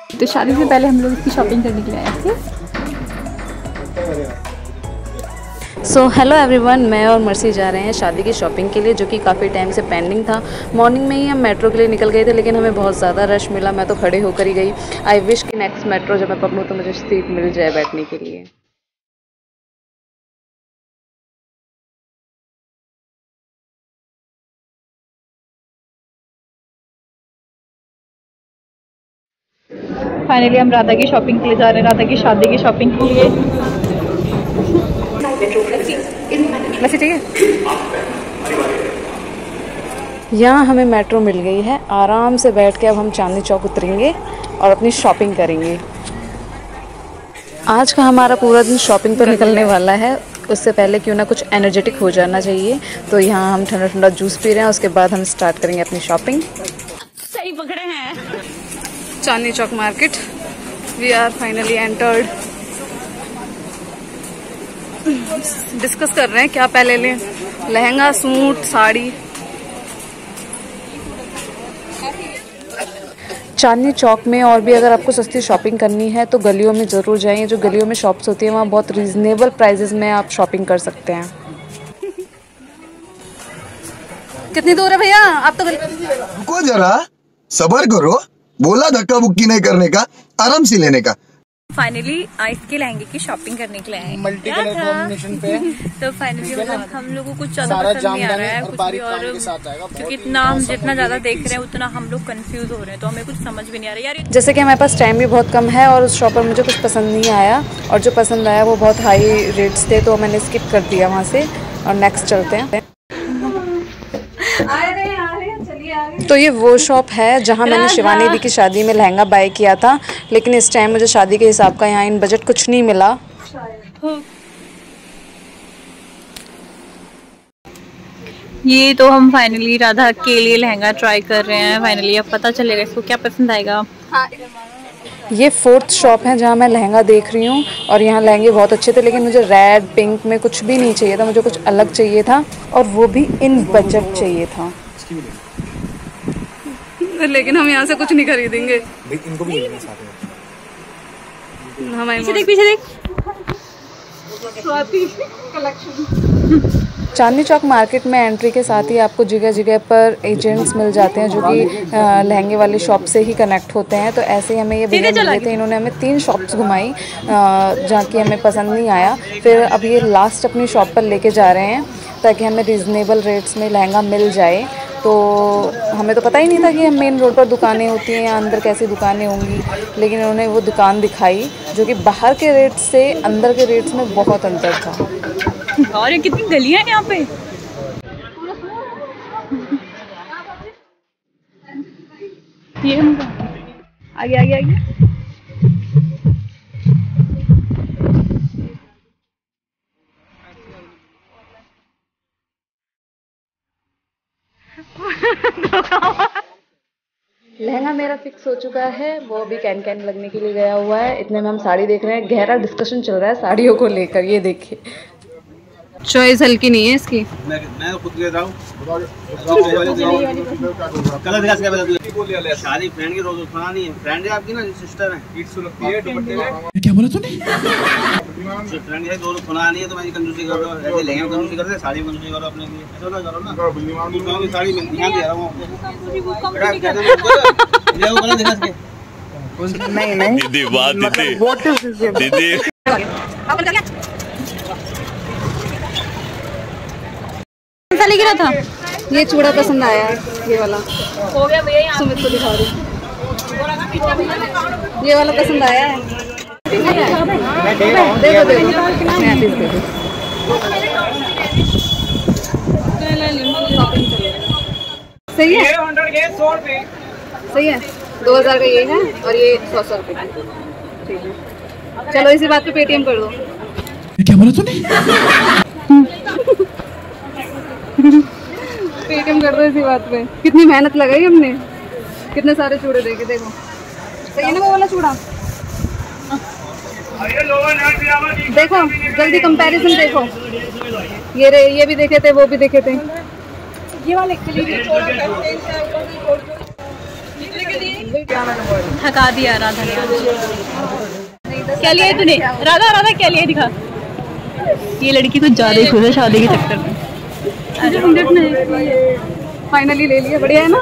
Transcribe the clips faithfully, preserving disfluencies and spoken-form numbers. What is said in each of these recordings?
तो शादी से पहले हम लोग इसकी शॉपिंग करने के लिए आए थे। सो हेलो एवरीवन, मैं और मर्सी जा रहे हैं शादी की शॉपिंग के लिए, जो कि काफ़ी टाइम से पेंडिंग था। मॉर्निंग में ही हम मेट्रो के लिए निकल गए थे, लेकिन हमें बहुत ज़्यादा रश मिला। मैं तो खड़े होकर ही गई। आई विश कि नेक्स्ट मेट्रो जब मैं पकड़ूँ तो मुझे सीट मिल जाए बैठने के लिए। फाइनली हम राधा की शॉपिंग के लिए जा रहे हैं, राधा की शादी की शॉपिंग के लिए। लस्सी चाहिए? यहाँ हमें मेट्रो मिल गई है। आराम से बैठ के अब हम चांदनी चौक उतरेंगे और अपनी शॉपिंग करेंगे। आज का हमारा पूरा दिन शॉपिंग पर निकलने वाला है। उससे पहले क्यों ना कुछ एनर्जेटिक हो जाना चाहिए, तो यहाँ हम ठंडा ठंडा जूस पी रहे हैं। उसके बाद हम स्टार्ट करेंगे अपनी शॉपिंग। सही पकड़े हैं। Chandni Chowk market, we are finally entered. Discuss कर रहे हैं क्या पहले लें, लहंगा, सूट, साड़ी। चांदनी चौक में और भी अगर आपको सस्ती शॉपिंग करनी है तो गलियों में ज़रूर जाइए। जो गलियों में शॉप्स होती हैं वहाँ बहुत रीजनेबल प्राइजेस में आप शॉपिंग कर सकते हैं। कितनी दूर है भैया? आप तो रुको जरा, सब्र करो। बोला धक्का बुक्की नहीं करने का, आराम से लेने का। फाइनली इसके लहंगे की शॉपिंग करने के लिए आए मल्टी कलर कॉम्बिनेशन पे। तो फाइनली मतलब हम लोगों को कुछ ज्यादा पसंद नहीं आ रहा है कुछ भी, और क्योंकि इतना हम जितना ज्यादा देख रहे हैं उतना हम लोग कंफ्यूज हो रहे हैं, तो हमें कुछ समझ भी नहीं आ रहा है यार। जैसे कि हमारे पास टाइम भी बहुत कम है और उस शॉप पर मुझे कुछ पसंद नहीं आया, और जो पसंद आया वो बहुत हाई रेट्स थे, तो मैंने स्किप कर दिया वहाँ से। और नेक्स्ट चलते हैं। तो ये वो शॉप है जहाँ मैंने शिवानी दी की शादी में लहंगा बाय किया था, लेकिन इस टाइम मुझे शादी के हिसाब का यहाँ इन बजट कुछ नहीं मिला। ये तो हम फाइनली राधा के लिए लहंगा ट्राई कर रहे हैं। फाइनली अब पता चलेगा इसको क्या पसंद आएगा। ये फोर्थ शॉप है जहाँ मैं लहंगा देख रही हूँ, और यहाँ लहंगे बहुत अच्छे थे, लेकिन मुझे रेड पिंक में कुछ भी नहीं चाहिए था। मुझे कुछ अलग चाहिए था, और वो भी इन बजट चाहिए था। लेकिन हम यहाँ से कुछ नहीं खरीदेंगे। इनको भी लेना साथ में। पीछे देख, पीछे देख। चांदनी चौक मार्केट में एंट्री के साथ ही आपको जगह जगह पर एजेंट्स मिल जाते हैं जो कि लहंगे वाली शॉप से ही कनेक्ट होते हैं। तो ऐसे ही हमें ये भैया मिले थे। इन्होंने हमें तीन शॉप्स घुमाई जहाँ की हमें पसंद नहीं आया। फिर अब ये लास्ट अपनी शॉप पर लेके जा रहे हैं ताकि हमें रिजनेबल रेट्स में लहंगा मिल जाए। तो हमें तो पता ही नहीं था कि हम मेन रोड पर दुकानें होती हैं या अंदर कैसी दुकानें होंगी, लेकिन उन्होंने वो दुकान दिखाई जो कि बाहर के रेट्स से अंदर के रेट्स में बहुत अंतर था। और ये कितनी गलियां हैं यहाँ पे। ये आगे आगे आगे। लहंगा मेरा फिक्स हो चुका है, वो अभी कैन कैन लगने के लिए गया हुआ है। इतने में हम साड़ी देख रहे हैं। गहरा डिस्कशन चल रहा है साड़ियों को लेकर। ये देखिए, चॉइस हल्की नहीं है इसकी। मैं मैं खुद ले रहा हूं। कलर दिखा के बता दो। शादी फ्रेंड की रोज उठाना नहीं है। फ्रेंड है आपकी ना, सिस्टर है। ईट सु लगती है दुपट्टे में। क्या बोला तूने? फ्रेंड है, दो खुना नहीं है तो मैं कंजूसी कर रहा हूं। ऐसे लहंगा कंजूसी कर रहे, साड़ी कंजूसी करो अपने लिए। ऐसा ना करो ना। दूसरों की साड़ी में ध्यान दे रहा हूं आपको। बेटा कहते हैं ये वो कलर दिखा के। नहीं नहीं दीदी, बात दीदी, व्हाट इज दिस दीदी। आप चल गया। लेके रहा था। ये चूड़ा पसंद आया है, ये वाला हो गया भैया। यहाँ सुमित को दिखा रही। ये वाला पसंद आया है। देखो देखो दे दो। सही है, सही है। दो हजार का ये है और ये सौ सौ रुपये। ठीक है, चलो इसी बात पे पेटीएम कर दो। क्या बोला तूने? पेटीएम कर दो इसी बात पे। कितनी मेहनत लगाई हमने, कितने सारे चूड़े देखे। देखो सही है ना वो वाला चूड़ा। देखो जल्दी कंपैरिजन देखो। ये रे, ये भी देखे थे, वो भी देखे थे। ये वाले थका दिया राधा ने आज। क्या लिया तूने राधा? राधा क्या लिया दिखा। ये लड़की कुछ ज्यादा ही खुश है शादी के चक्कर में। फाइनली ले लिया, बढ़िया है ना।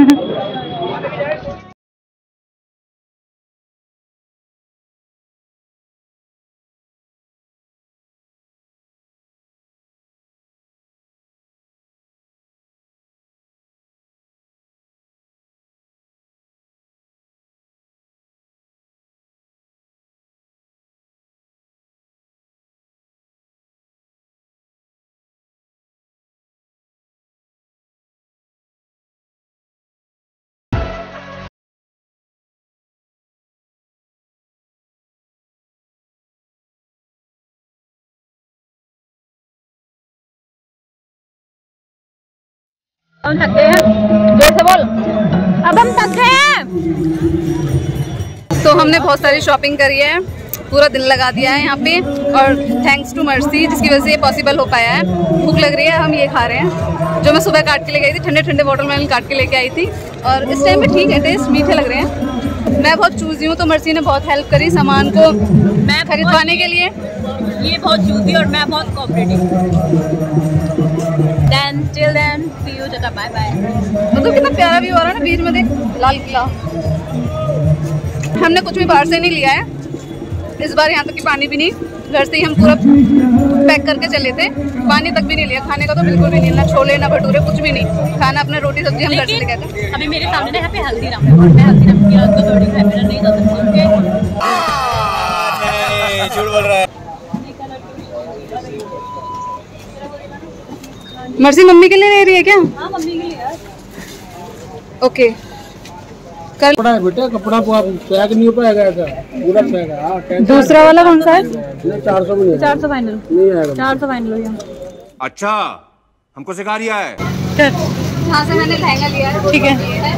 हम थक गए हैं, जैसे बोल। अब हम थक गए हैं। तो हमने बहुत सारी शॉपिंग करी है, पूरा दिन लगा दिया है यहाँ पे, और थैंक्स टू मर्सी जिसकी वजह से ये पॉसिबल हो पाया है। भूख लग रही है, हम ये खा रहे हैं जो मैं सुबह काट के लेके आई थी। ठंडे ठंडे वाटरमेलन काट के लेके आई थी, और इस टाइम पे ठीक है, टेस्ट मीठे लग रहे हैं। मैं बहुत चूजी हूँ, तो मर्सी ने बहुत हेल्प करी सामान को मैं खरीदवाने के लिए। ये बहुत चूजी और मैं बहुत cooperative. Then till then see you, tata bye bye। मतलब कितना प्यारा व्यू आ रहा है ना बीच में, देख लाल किला। हमने कुछ भी बाहर से नहीं लिया है इस बार, यहाँ तक कि पानी भी नहीं। घर से ही हम पूरा पैक करके चले थे, पानी तक भी नहीं लिया। खाने का तो बिल्कुल भी नहीं, ना छोले ना भटूरे, कुछ भी नहीं खाना। अपने रोटी सब्जी हम घर से लेके गए थे। अभी मेरे सामने ना यहाँ पे हल्दीराम है, मैं हल्दीराम की रात को थोड़ी हैप्पी नहीं कर सकती। झूठ बोल रहा है। मर्सी मम्मी के लिए ले रही है क्या? हाँ मम्मी के लिए। ओके कल कपड़ा है बेटा, कपड़ा पैक नहीं हो पाएगा ऐसा, पूरा पैक है। दूसरा वाला कौन सा है? चार सौ में चार सौ फाइनल नहीं आएगा। चार सौ फाइनल हो गया। अच्छा हमको सिखा रिया है। हाँ से मैंने लहंगा लिया है, ठीक है।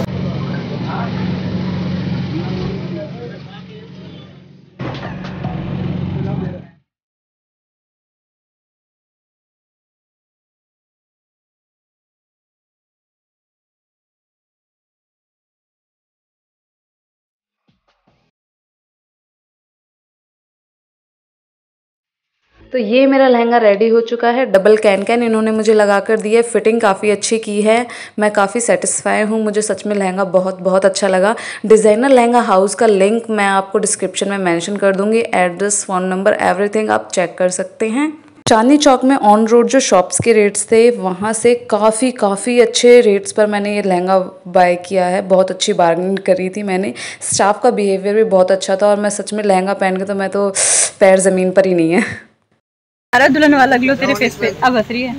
तो ये मेरा लहंगा रेडी हो चुका है। डबल कैन कैन इन्होंने मुझे लगा कर दी है, फिटिंग काफ़ी अच्छी की है। मैं काफ़ी सेटिस्फाई हूँ, मुझे सच में लहंगा बहुत बहुत अच्छा लगा। डिज़ाइनर लहंगा हाउस का लिंक मैं आपको डिस्क्रिप्शन में मेंशन कर दूँगी, एड्रेस, फ़ोन नंबर, एवरीथिंग आप चेक कर सकते हैं। चांदनी चौक में ऑन रोड जो शॉप्स के रेट्स थे, वहाँ से काफ़ी काफ़ी अच्छे रेट्स पर मैंने ये लहंगा बाय किया है। बहुत अच्छी बार्गेनिंग करी थी मैंने। स्टाफ का बिहेवियर भी बहुत अच्छा था, और मैं सच में लहंगा पहन के तो मैं तो पैर ज़मीन पर ही नहीं है। अरे दुल्हन वाला ग्लो तेरे फेस पे अब हंस रही है।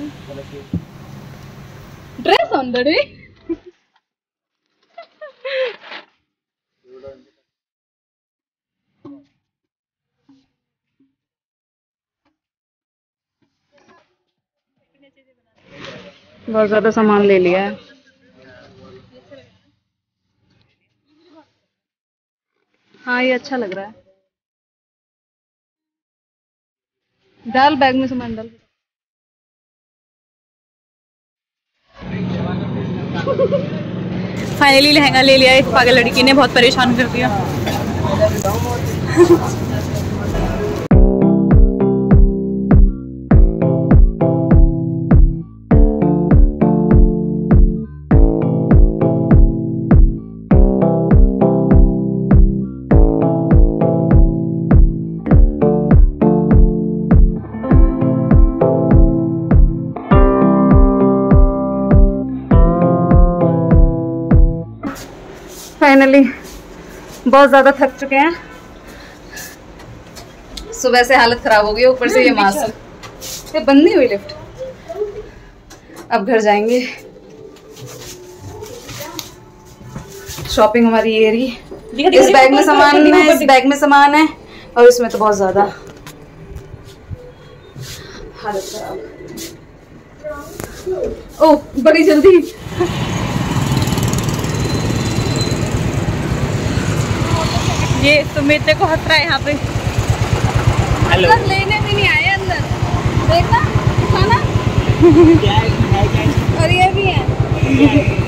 Dress on the day. बहुत ज्यादा सामान ले लिया है। हाँ ये अच्छा लग रहा है। डाल बैग में सामान डाल। फाइनली लहंगा ले लिया। इस पागल लड़की ने बहुत परेशान कर दिया। फाइनली बहुत ज़्यादा थक चुके हैं, सुबह से हालत खराब हो गई, ऊपर से ये मास्क। ये बंद नहीं हुई लिफ्ट। अब घर जाएंगे। शॉपिंग हमारी ये रही। इस बैग में सामान है, इस बैग में सामान है, और इसमें तो बहुत ज़्यादा हालत खराब। ओह बड़ी जल्दी। ये सुमित को हंस रहा है यहाँ पे। अंदर लेने भी नहीं आए, अंदर देखना खाना। और ये भी है।